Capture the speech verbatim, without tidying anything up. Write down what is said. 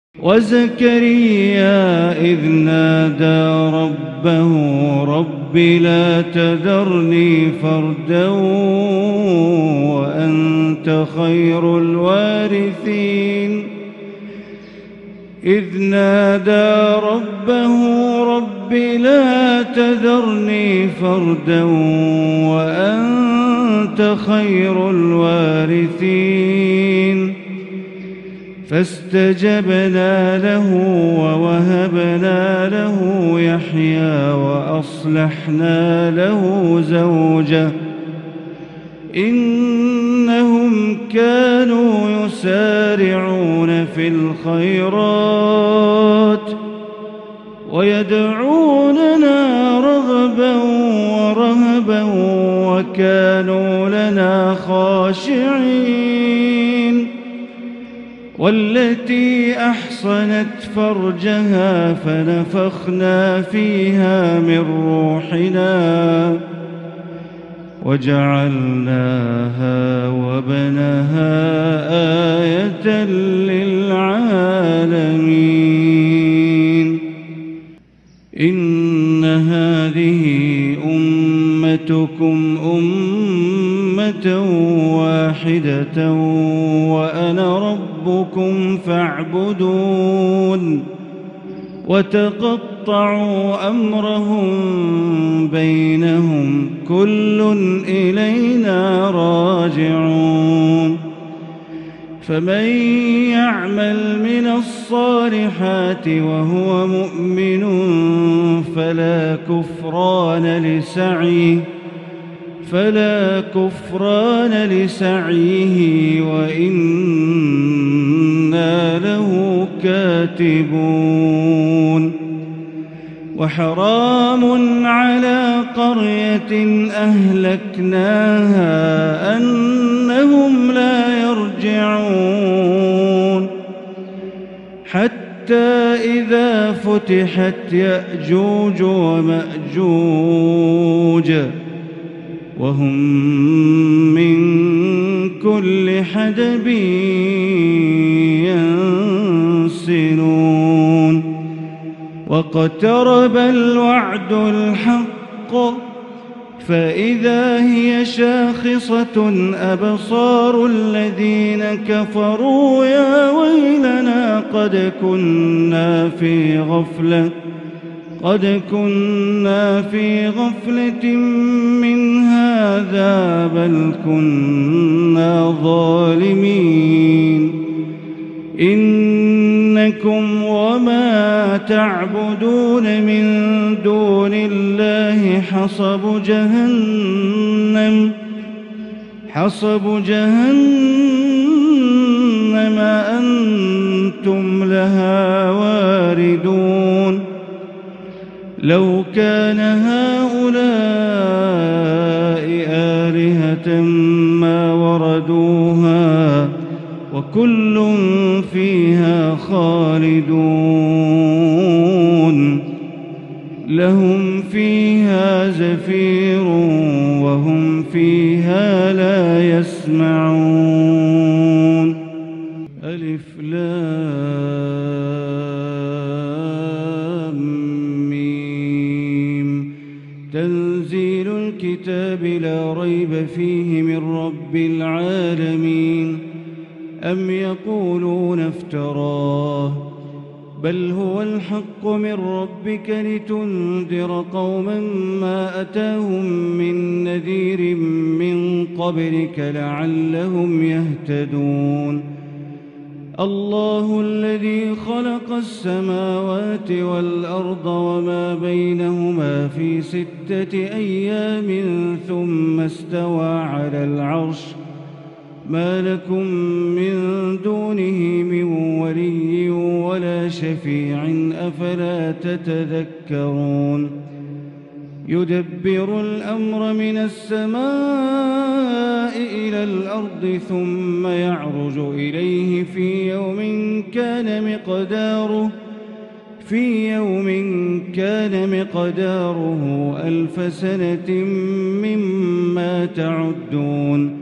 وزكريا إذ نادى ربه رب لا تذرني فردا وأنت خير الوارثين إذ نادى ربه رب لا تذرني فردا وأنت خير الوارثين فاستجبنا له ووهبنا له يحيى وأصلحنا له زوجه إنهم كانوا يسارعون في الخيرات ويدعوننا رغبا ورهبا وكانوا لنا خاشعين والتي أحصنت فرجها فنفخنا فيها من روحنا وجعلناها وابنها آية للعالمين إن هذه أمتكم أمة واحدة وأنا ربكم فاعبدون وتقطعوا أمرهم بينهم كل إلينا راجعون فمن يعمل من الصالحات وهو مؤمن فلا كفران لسعيه فلا كفران لسعيه وإنا له كاتبون وحرام على قرية أهلكناها أنهم لا يرجعون حتى إذا فتحت يأجوج ومأجوج وهم من كل حدب ينسلون واقترب الوعد الحق فإذا هي شاخصة أبصار الذين كفروا يا ويلنا قد كنا في غفلة قد كنا في غفلة من هذا بل كنا ظالمين إنكم وما تعبدون من دون الله حصب جهنم حصب جهنم أنتم لها واردون لو كان هؤلاء آلهة ما وردوها وكل فيها خالدون لهم فيها زفير وهم فيها لا يسمعون ألف لام ميم تنزيل الكتاب لا ريب فيه من رب العالمين أم يقولون افتراه بل هو الحق من ربك لتنذر قوما ما أتاهم من نذير من قبلك لعلهم يهتدون الله الذي خلق السماوات والأرض وما بينهما في ستة أيام ثم استوى على العرش ما لكم من دونه من ولي ولا شفيع أفلا تتذكرون يدبر الأمر من السماء إلى الأرض ثم يعرج إليه في يوم كان مقداره في يوم كان مقداره ألف سنة مما تعدون